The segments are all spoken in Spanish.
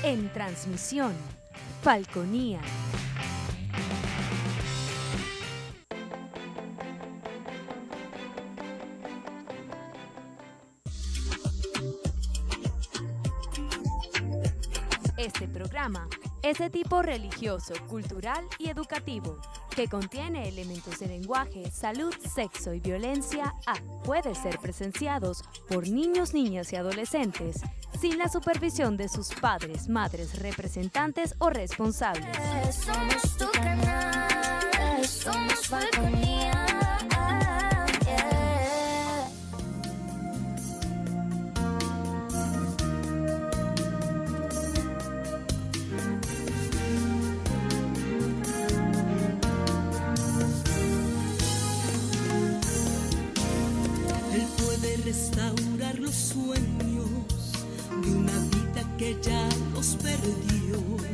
En transmisión, Falconía. Este programa es de tipo religioso, cultural y educativo, que contiene elementos de lenguaje, salud, sexo y violencia puede ser presenciados por niños, niñas y adolescentes sin la supervisión de sus padres, madres, representantes o responsables. Somos tu canal, somos Falconía. Restaurar los sueños de una vida que ya los perdió.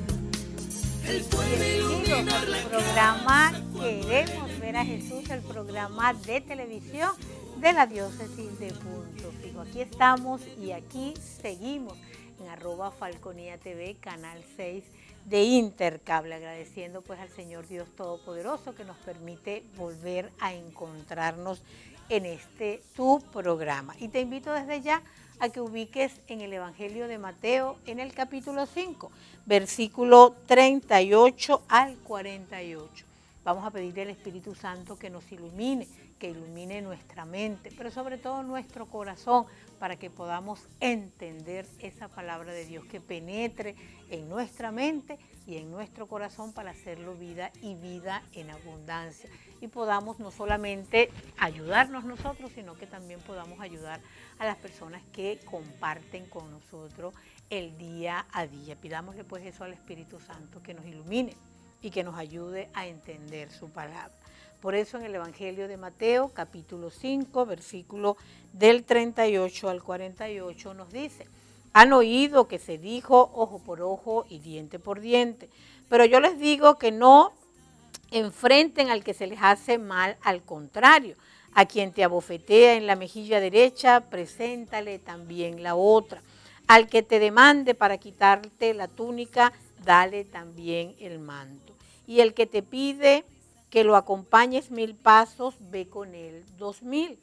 Él puede iluminar la programa Queremos ver a Jesús, el programa de televisión de la diócesis de Punto Fijo. Aquí estamos y aquí seguimos en @Falconía TV, canal 6 de Intercable, agradeciendo pues al Señor Dios Todopoderoso que nos permite volver a encontrarnos en este tu programa. Y te invito desde ya a que ubiques en el Evangelio de Mateo, en el capítulo 5, versículo 38 al 48. Vamos a pedirle al Espíritu Santo que nos ilumine, que ilumine nuestra mente, pero sobre todo nuestro corazón, para que podamos entender esa palabra de Dios, que penetre en nuestra mente y en nuestro corazón para hacerlo vida y vida en abundancia. Y podamos no solamente ayudarnos nosotros, sino que también podamos ayudar a las personas que comparten con nosotros el día a día. Pidámosle pues eso al Espíritu Santo, que nos ilumine y que nos ayude a entender su palabra. Por eso en el Evangelio de Mateo, capítulo 5, versículo del 38 al 48 nos dice: han oído que se dijo ojo por ojo y diente por diente, pero yo les digo que no enfrenten al que se les hace mal, al contrario, a quien te abofetea en la mejilla derecha, preséntale también la otra. Al que te demande para quitarte la túnica, dale también el manto. Y el que te pide que lo acompañes 1000 pasos, ve con él 2000.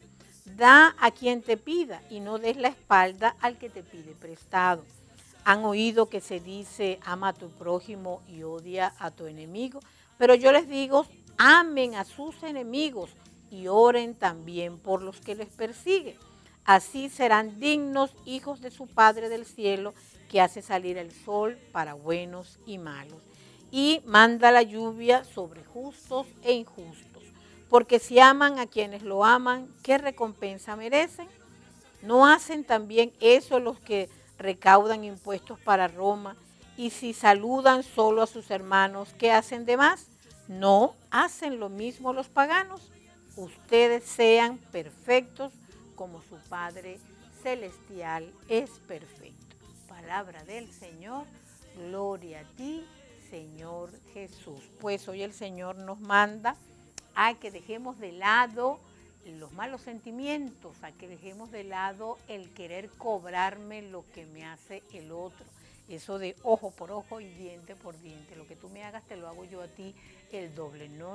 Da a quien te pida y no des la espalda al que te pide prestado. Han oído que se dice, ama a tu prójimo y odia a tu enemigo, pero yo les digo, amen a sus enemigos y oren también por los que les persiguen. Así serán dignos hijos de su Padre del cielo, que hace salir el sol para buenos y malos, y manda la lluvia sobre justos e injustos. Porque si aman a quienes lo aman, ¿qué recompensa merecen? ¿No hacen también eso los que recaudan impuestos para Roma? Y si saludan solo a sus hermanos, ¿qué hacen de más? ¿No hacen lo mismo los paganos? Ustedes sean perfectos como su Padre Celestial es perfecto. Palabra del Señor, gloria a ti, Señor Jesús. Pues hoy el Señor nos manda a que dejemos de lado los malos sentimientos, a que dejemos de lado el querer cobrarme lo que me hace el otro. Eso de ojo por ojo y diente por diente. Lo que tú me hagas te lo hago yo a ti el doble. No,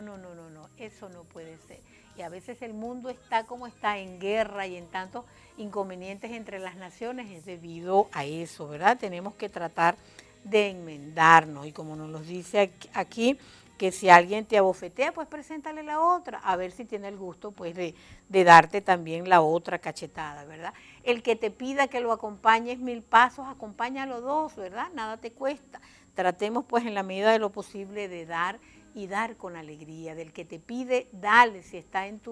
eso no puede ser. Y a veces el mundo está como está, en guerra y en tantos inconvenientes entre las naciones, es debido a eso, ¿verdad? Tenemos que tratar de enmendarnos, y como nos lo dice aquí, que si alguien te abofetea, pues preséntale la otra, a ver si tiene el gusto pues de darte también la otra cachetada, ¿verdad? El que te pida que lo acompañes 1000 pasos, acompáñalo 2, ¿verdad? Nada te cuesta. Tratemos pues en la medida de lo posible de dar y dar con alegría. Del que te pide, dale, si está en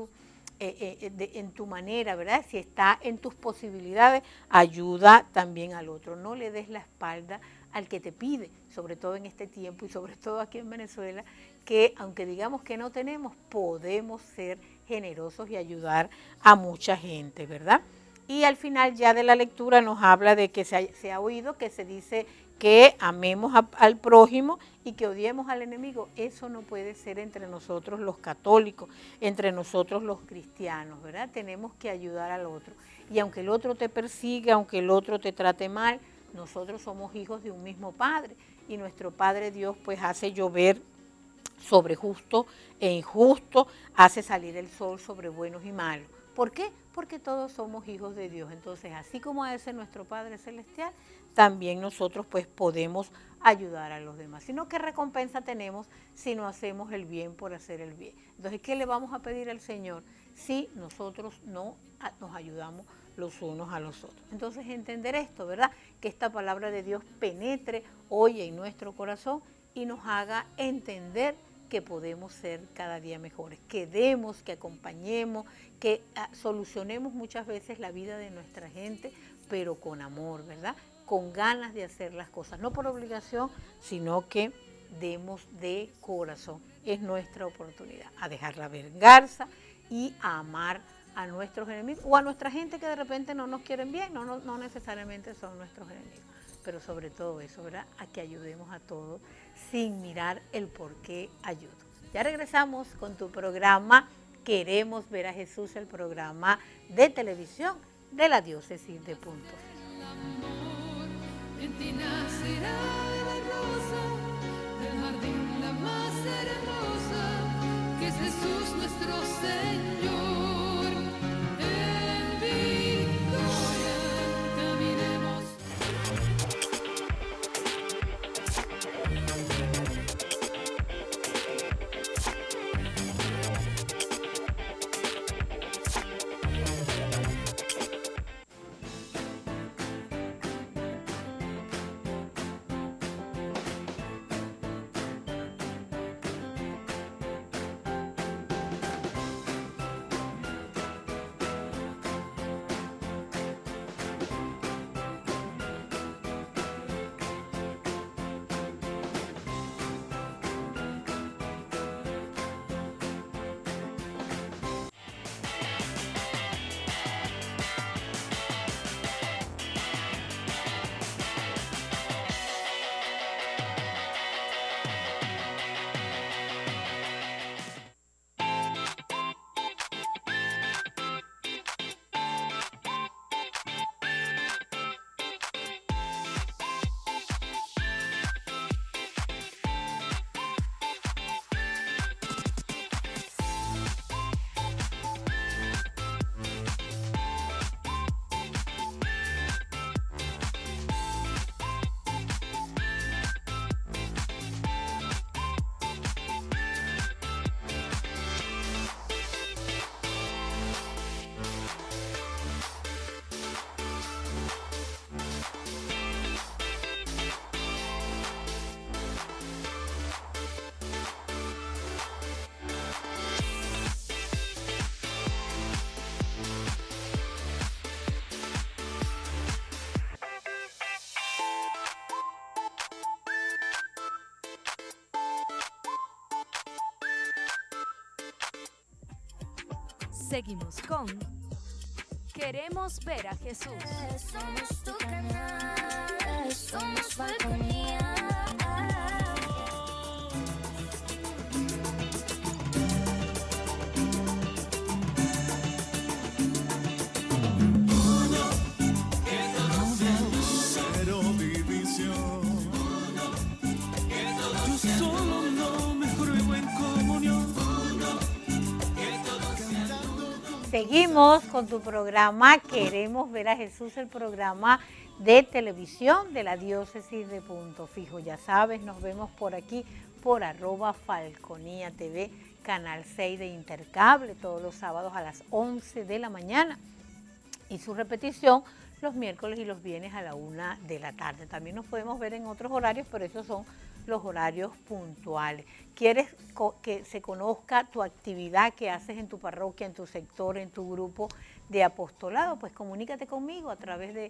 tu manera, ¿verdad? Si está en tus posibilidades, ayuda también al otro. No le des la espalda al que te pide, sobre todo en este tiempo y sobre todo aquí en Venezuela, que aunque digamos que no tenemos, podemos ser generosos y ayudar a mucha gente, ¿verdad? Y al final ya de la lectura nos habla de que se ha oído que se dice que amemos al prójimo y que odiemos al enemigo. Eso no puede ser entre nosotros los católicos, entre nosotros los cristianos, ¿verdad? Tenemos que ayudar al otro. Y aunque el otro te persiga, aunque el otro te trate mal, nosotros somos hijos de un mismo Padre y nuestro Padre Dios pues hace llover sobre justo e injusto, hace salir el sol sobre buenos y malos. ¿Por qué? Porque todos somos hijos de Dios. Entonces, así como ese nuestro Padre Celestial, también nosotros pues podemos ayudar a los demás. Sino ¿qué recompensa tenemos si no hacemos el bien por hacer el bien? Entonces, ¿qué le vamos a pedir al Señor si nosotros no nos ayudamos los unos a los otros? Entonces, entender esto, ¿verdad? Que esta palabra de Dios penetre hoy en nuestro corazón y nos haga entender que podemos ser cada día mejores, que demos, que acompañemos, que solucionemos muchas veces la vida de nuestra gente, pero con amor, ¿verdad? Con ganas de hacer las cosas, no por obligación, sino que demos de corazón. Es nuestra oportunidad a dejar la venganza y a amar a nuestros enemigos o a nuestra gente que de repente no nos quieren bien, no necesariamente son nuestros enemigos, pero sobre todo eso, ¿verdad? A que ayudemos a todos sin mirar el por qué ayudo. Ya regresamos con tu programa Queremos ver a Jesús, el programa de televisión de la Diócesis de Punto. En ti nacerá la rosa del jardín, la más hermosa, que es Jesús nuestro Señor. En victoria caminemos. Seguimos con Queremos ver a Jesús. Somos tu canal, somos Falconía. Cero división. Yo solo no me pruebo en comunión. Seguimos con tu programa Queremos ver a Jesús, el programa de televisión de la Diócesis de Punto Fijo. Ya sabes, nos vemos por aquí, por @Falconía TV, Canal 6 de Intercable, todos los sábados a las 11 de la mañana. Y su repetición los miércoles y los viernes a la 1 de la tarde. También nos podemos ver en otros horarios, pero esos son los horarios puntuales. ¿Quieres que se conozca tu actividad que haces en tu parroquia, en tu sector, en tu grupo de apostolado? Pues comunícate conmigo a través del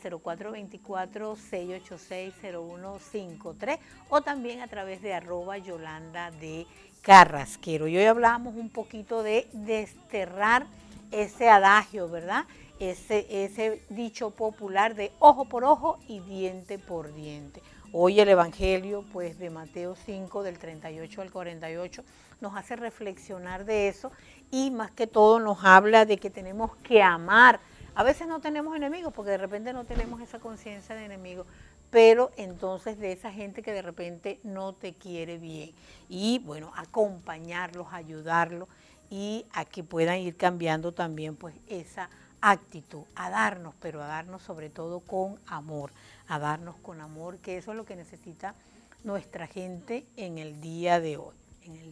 0424-686-0153 o también a través de @Yolanda de Carrasquero. Y hoy hablamos un poquito de desterrar ese adagio, ¿verdad? Ese dicho popular de ojo por ojo y diente por diente. Hoy el Evangelio pues, de Mateo 5, del 38 al 48, nos hace reflexionar de eso y más que todo nos habla de que tenemos que amar A veces no tenemos enemigos porque de repente no tenemos esa conciencia de enemigo, pero entonces de esa gente que de repente no te quiere bien. Y bueno, acompañarlos, ayudarlos y a que puedan ir cambiando también pues esa actitud, a darnos, pero a darnos sobre todo con amor, a darnos con amor, que eso es lo que necesita nuestra gente en el día de hoy,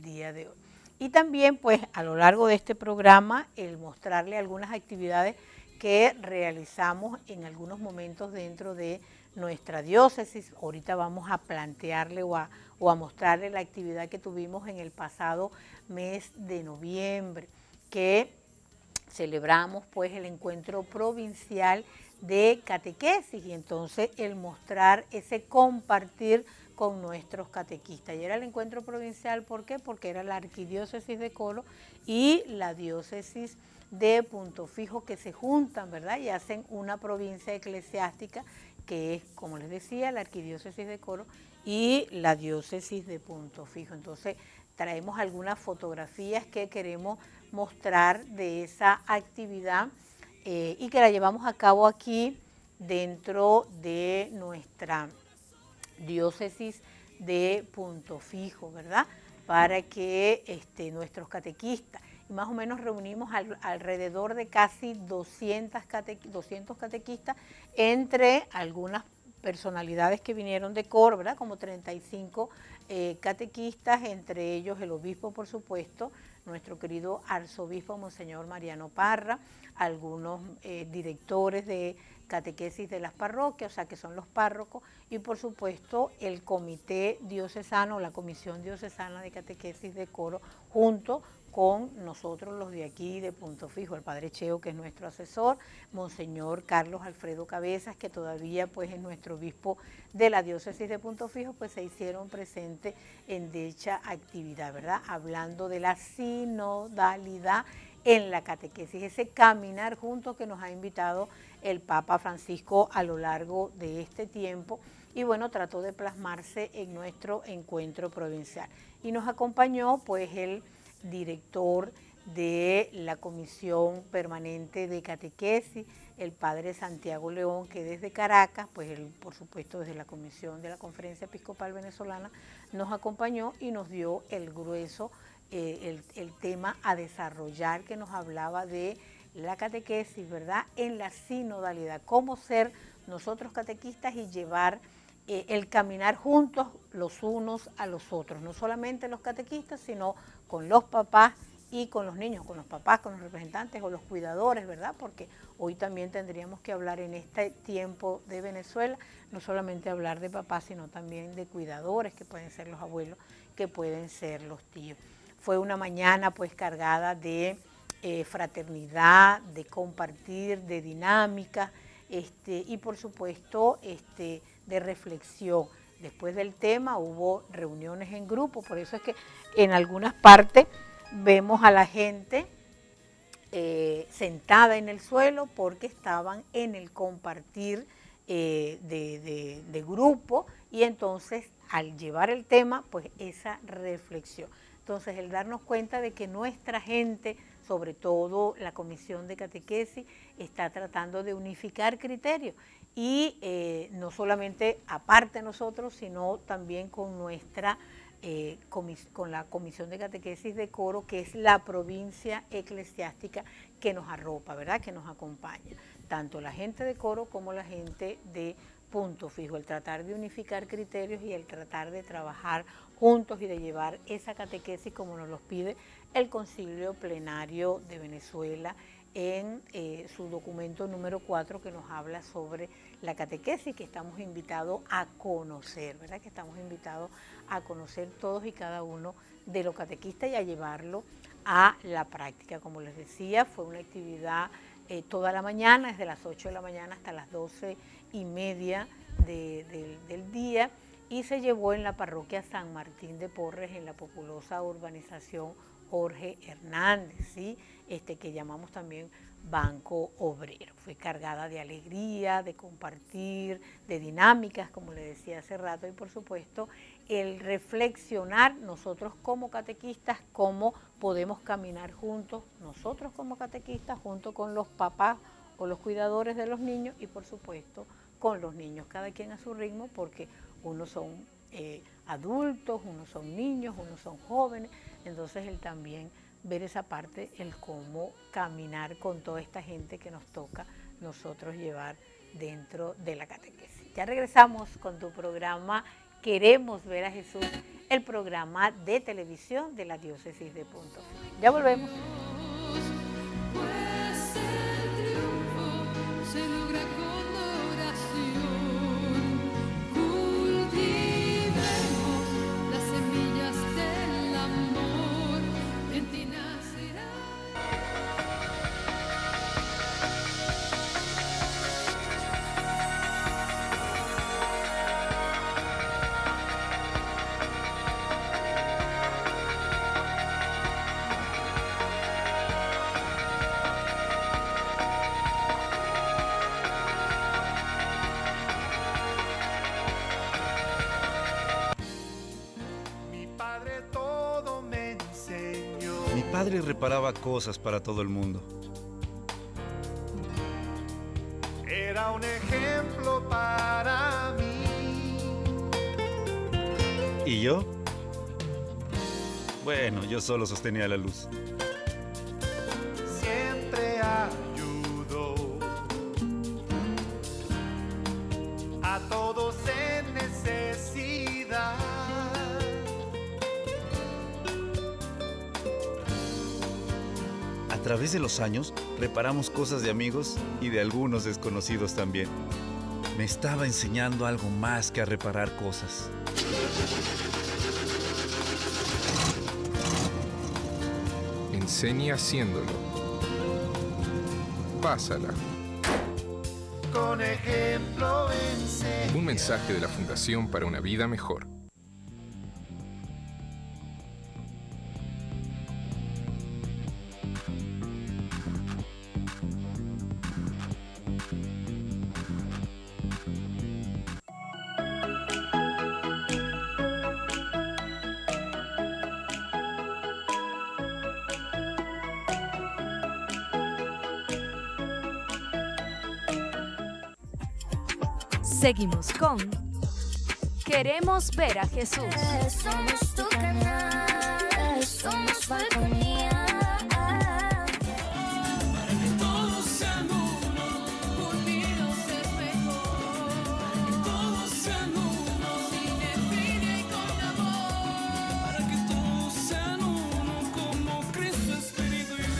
Y también pues a lo largo de este programa el mostrarle algunas actividades que realizamos en algunos momentos dentro de nuestra diócesis. Ahorita vamos a plantearle o a mostrarle la actividad que tuvimos en el pasado mes de noviembre, que celebramos pues el encuentro provincial de catequesis y entonces el mostrar ese compartir con nuestros catequistas. Y era el encuentro provincial, ¿por qué? Porque era la arquidiócesis de Coro y la diócesis de Punto Fijo que se juntan, ¿verdad? Y hacen una provincia eclesiástica que es, como les decía, la arquidiócesis de Coro y la diócesis de Punto Fijo. Entonces traemos algunas fotografías que queremos mostrar de esa actividad y que la llevamos a cabo aquí dentro de nuestra diócesis de Punto Fijo, ¿verdad? Para que nuestros catequistas, y más o menos reunimos alrededor de casi 200 catequistas, entre algunas personalidades que vinieron de Coro, ¿verdad? Como 35 catequistas, entre ellos el obispo, por supuesto, nuestro querido arzobispo Monseñor Mariano Parra, algunos directores de catequesis de las parroquias, o sea que son los párrocos, y por supuesto el comité diocesano, la comisión diocesana de catequesis de Coro, junto con nosotros los de aquí de Punto Fijo, el padre Cheo, que es nuestro asesor, Monseñor Carlos Alfredo Cabezas, que todavía pues es nuestro obispo de la diócesis de Punto Fijo, pues se hicieron presentes en dicha actividad, ¿verdad? Hablando de la sinodalidad en la catequesis, ese caminar juntos que nos ha invitado el Papa Francisco a lo largo de este tiempo y bueno, trató de plasmarse en nuestro encuentro provincial. Y nos acompañó pues el director de la Comisión Permanente de Catequesis, el padre Santiago León, que desde Caracas, pues él por supuesto desde la Comisión de la Conferencia Episcopal Venezolana, nos acompañó y nos dio el grueso, el tema a desarrollar, que nos hablaba de la catequesis, ¿verdad? En la sinodalidad, cómo ser nosotros catequistas y llevar el caminar juntos los unos a los otros, no solamente los catequistas, sino con los papás y con los niños, con los papás, con los representantes o los cuidadores, ¿verdad? Porque hoy también tendríamos que hablar en este tiempo de Venezuela, no solamente hablar de papás, sino también de cuidadores, que pueden ser los abuelos, que pueden ser los tíos. Fue una mañana pues cargada de fraternidad, de compartir, de dinámica y por supuesto de reflexión. Después del tema hubo reuniones en grupo, por eso es que en algunas partes vemos a la gente sentada en el suelo porque estaban en el compartir de grupo y entonces al llevar el tema pues esa reflexión. Entonces el darnos cuenta de que nuestra gente, sobre todo la Comisión de Catequesis, está tratando de unificar criterios y no solamente aparte de nosotros, sino también con nuestra con la Comisión de Catequesis de Coro, que es la provincia eclesiástica que nos arropa, ¿verdad? Que nos acompaña, tanto la gente de Coro como la gente de Punto Fijo, el tratar de unificar criterios y el tratar de trabajar juntos y de llevar esa catequesis como nos los pide el Concilio Plenario de Venezuela en su documento número 4 que nos habla sobre la catequesis, que estamos invitados a conocer, ¿verdad? Que estamos invitados a conocer todos y cada uno de los catequistas y a llevarlo a la práctica. Como les decía, fue una actividad toda la mañana, desde las 8 de la mañana hasta las 12:30 del día, y se llevó en la parroquia San Martín de Porres, en la populosa urbanización Jorge Hernández, ¿sí? Que llamamos también Banco Obrero. Fue cargada de alegría, de compartir, de dinámicas, como le decía hace rato, y por supuesto el reflexionar nosotros como catequistas, cómo podemos caminar juntos, nosotros como catequistas, junto con los papás con los cuidadores de los niños y por supuesto con los niños, cada quien a su ritmo, porque unos son adultos, unos son niños, unos son jóvenes, entonces el también ver esa parte, el cómo caminar con toda esta gente que nos toca nosotros llevar dentro de la catequesis. Ya regresamos con tu programa Queremos ver a Jesús, el programa de televisión de la Diócesis de Punto Fijo. Ya volvemos. Pues el triunfo se logra con oración. Cultivemos las semillas del amor, en ti nacerá. Mi padre reparaba cosas para todo el mundo. Era un ejemplo para mí. ¿Y yo? Bueno, yo solo sostenía la luz. Siempre ayudó a todos en necesidad. A través de los años, reparamos cosas de amigos y de algunos desconocidos también. Me estaba enseñando algo más que a reparar cosas. Enseña haciéndolo. Pásala. Con ejemplo enseña. Un mensaje de la Fundación para una Vida Mejor. Seguimos con Queremos ver a Jesús. Somos tu canal, somos Falconía. Para que todos sean uno, unidos es mejor. Para que todos sean uno, sin envidia y con amor. Para que todos sean uno, como Cristo, Espíritu y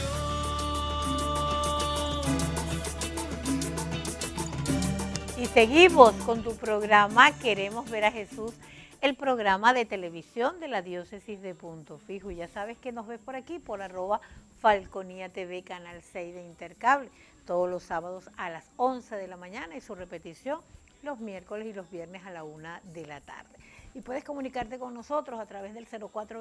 Dios. Y seguimos con tu programa Queremos ver a Jesús, el programa de televisión de la Diócesis de Punto Fijo. Y ya sabes que nos ves por aquí, por @Falconía TV, Canal 6 de Intercable, todos los sábados a las 11 de la mañana y su repetición los miércoles y los viernes a la 1 de la tarde. Y puedes comunicarte con nosotros a través del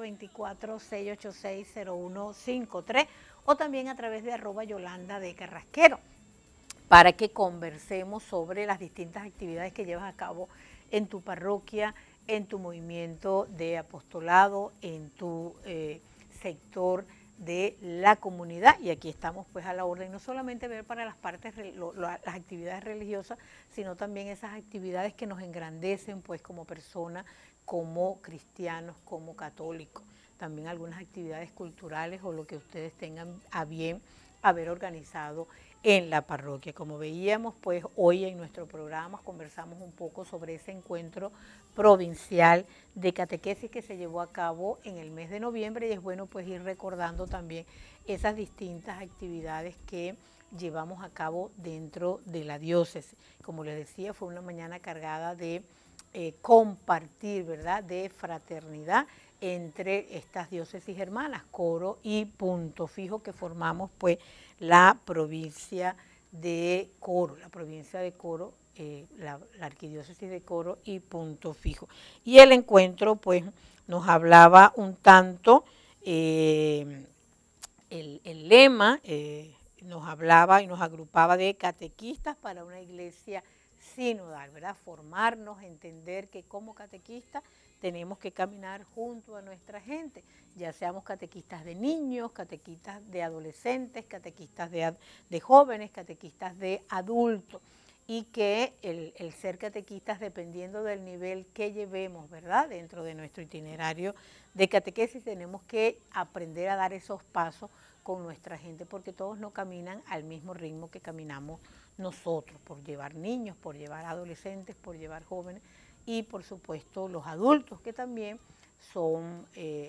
0424-686-0153 o también a través de @Yolanda de Carrasquero, para que conversemos sobre las distintas actividades que llevas a cabo en tu parroquia, en tu movimiento de apostolado, en tu sector de la comunidad. Y aquí estamos pues a la orden, no solamente ver para las partes, las actividades religiosas, sino también esas actividades que nos engrandecen pues como personas, como cristianos, como católicos. También algunas actividades culturales o lo que ustedes tengan a bien haber organizado en la parroquia. Como veíamos, pues hoy en nuestro programa conversamos un poco sobre ese encuentro provincial de catequesis que se llevó a cabo en el mes de noviembre, y es bueno pues ir recordando también esas distintas actividades que llevamos a cabo dentro de la diócesis. Como les decía, fue una mañana cargada de compartir, ¿verdad?, de fraternidad entre estas diócesis hermanas, Coro y Punto Fijo, que formamos pues la provincia de Coro, la arquidiócesis de Coro y Punto Fijo. Y el encuentro pues nos hablaba un tanto, el lema nos hablaba y nos agrupaba de catequistas para una iglesia sinodal, ¿verdad? Formarnos, entender que como catequistas tenemos que caminar junto a nuestra gente, ya seamos catequistas de niños, catequistas de adolescentes, catequistas de jóvenes, catequistas de adultos, y que el ser catequistas, dependiendo del nivel que llevemos, ¿verdad?, dentro de nuestro itinerario de catequesis, tenemos que aprender a dar esos pasos con nuestra gente, porque todos no caminan al mismo ritmo que caminamos nosotros, por llevar niños, por llevar adolescentes, por llevar jóvenes, y por supuesto los adultos, que también son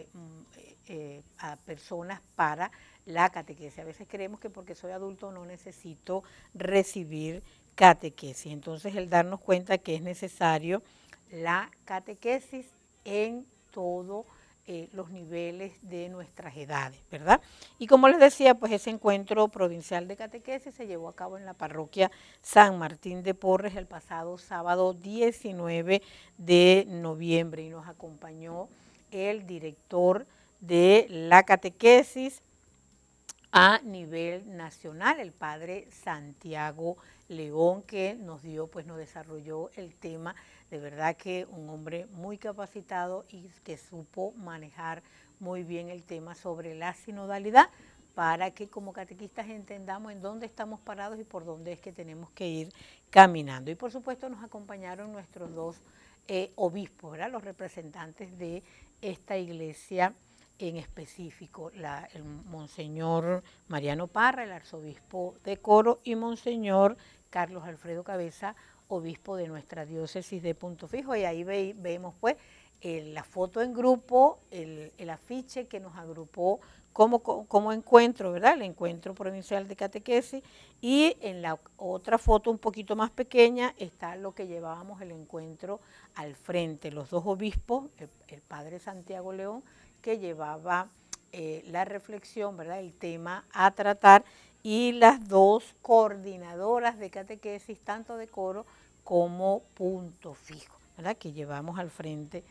a personas para la catequesis. A veces creemos que porque soy adulto no necesito recibir catequesis. Entonces, el darnos cuenta que es necesario la catequesis en todos los niveles de nuestras edades, ¿verdad? Y como les decía, pues ese encuentro provincial de catequesis se llevó a cabo en la parroquia San Martín de Porres el pasado sábado 19 de noviembre y nos acompañó el director de la catequesis a nivel nacional, el padre Santiago León, que nos desarrolló el tema. De verdad que un hombre muy capacitado y que supo manejar muy bien el tema sobre la sinodalidad, para que como catequistas entendamos en dónde estamos parados y por dónde es que tenemos que ir caminando. Y por supuesto nos acompañaron nuestros dos obispos, ¿verdad?, los representantes de esta iglesia en específico, el Monseñor Mariano Parra, el arzobispo de Coro, y Monseñor Carlos Alfredo Cabeza, obispo de nuestra diócesis de Punto Fijo. Y ahí vemos pues la foto en grupo, el afiche que nos agrupó como encuentro, ¿verdad?, el encuentro provincial de catequesis, y en la otra foto un poquito más pequeña está lo que llevábamos el encuentro al frente, los dos obispos, el padre Santiago León, que llevaba la reflexión, ¿verdad?, el tema a tratar, y las dos coordinadoras de catequesis, tanto de Coro como Punto Fijo, ¿verdad?, que llevamos al frente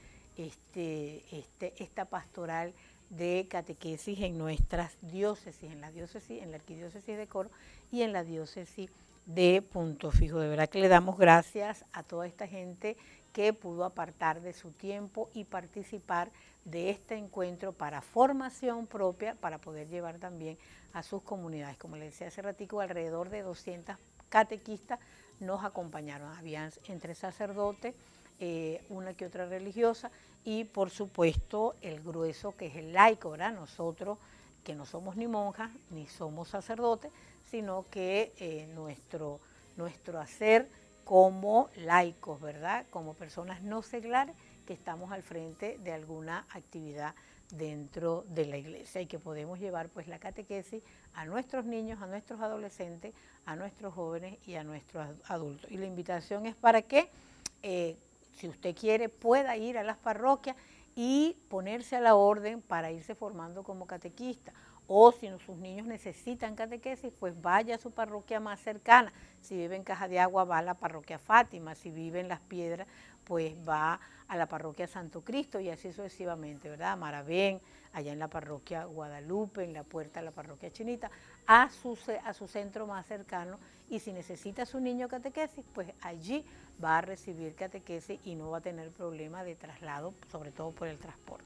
esta pastoral de catequesis en nuestras diócesis, en la arquidiócesis de Coro y en la diócesis de Punto Fijo. De verdad que le damos gracias a toda esta gente que pudo apartar de su tiempo y participar de este encuentro para formación propia, para poder llevar también a sus comunidades. Como les decía hace ratico, alrededor de 200 catequistas nos acompañaron. Habían entre sacerdotes, una que otra religiosa, y por supuesto el grueso, que es el laico, ¿verdad? Nosotros que no somos ni monjas ni somos sacerdotes, sino que nuestro hacer como laicos, ¿verdad?, como personas no seglares que estamos al frente de alguna actividad dentro de la iglesia, y que podemos llevar pues la catequesis a nuestros niños, a nuestros adolescentes, a nuestros jóvenes y a nuestros adultos. Y la invitación es para que, si usted quiere, pueda ir a las parroquias y ponerse a la orden para irse formando como catequista. O si sus niños necesitan catequesis, pues vaya a su parroquia más cercana. Si vive en Caja de Agua, va a la parroquia Fátima. Si vive en Las Piedras, pues va a la parroquia Santo Cristo, y así sucesivamente, ¿verdad? Maravén, allá en la parroquia Guadalupe, en la puerta de la parroquia Chinita, a su centro más cercano. Y si necesita a su niño catequesis, pues allí va a recibir catequesis y no va a tener problema de traslado, sobre todo por el transporte.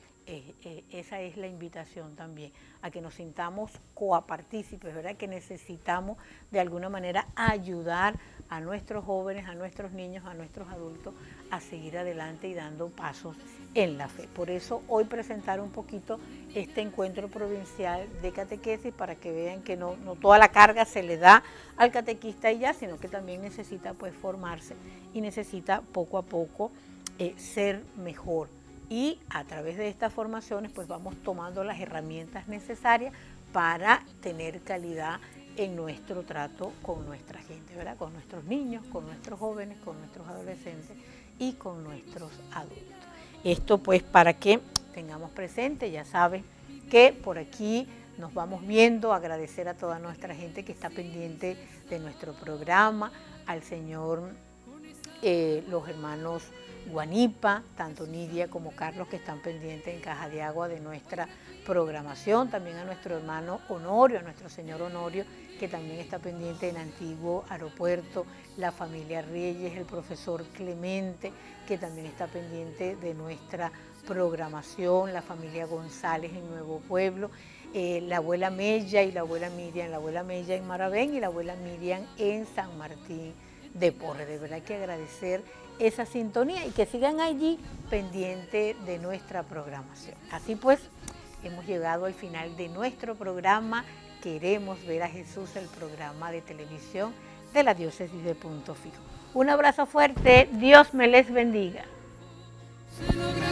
Esa es la invitación también, a que nos sintamos copartícipes, ¿verdad?, que necesitamos de alguna manera ayudar a nuestros jóvenes, a nuestros niños, a nuestros adultos a seguir adelante y dando pasos en la fe. Por eso hoy presentar un poquito este encuentro provincial de catequesis, para que vean que no toda la carga se le da al catequista y ya, sino que también necesita pues formarse y necesita poco a poco ser mejor. Y a través de estas formaciones pues vamos tomando las herramientas necesarias para tener calidad en nuestro trato con nuestra gente, ¿verdad?, con nuestros niños, con nuestros jóvenes, con nuestros adolescentes y con nuestros adultos. Esto pues para que tengamos presente, ya saben que por aquí nos vamos viendo, agradecer a toda nuestra gente que está pendiente de nuestro programa, al Señor, los hermanos Guanipa, tanto Nidia como Carlos que están pendientes en Caja de Agua de nuestra programación, también a nuestro hermano Honorio, a nuestro señor Honorio, que también está pendiente en Antiguo Aeropuerto, la familia Reyes, el profesor Clemente, que también está pendiente de nuestra programación, la familia González en Nuevo Pueblo, la abuela Mella y la abuela Miriam, la abuela Mella en Maravén y la abuela Miriam en San Martín de Porres. De verdad que agradecer esa sintonía y que sigan allí pendiente de nuestra programación. Así pues, hemos llegado al final de nuestro programa. Queremos ver a Jesús, el programa de televisión de la Diócesis de Punto Fijo. Un abrazo fuerte, Dios me les bendiga. Se logra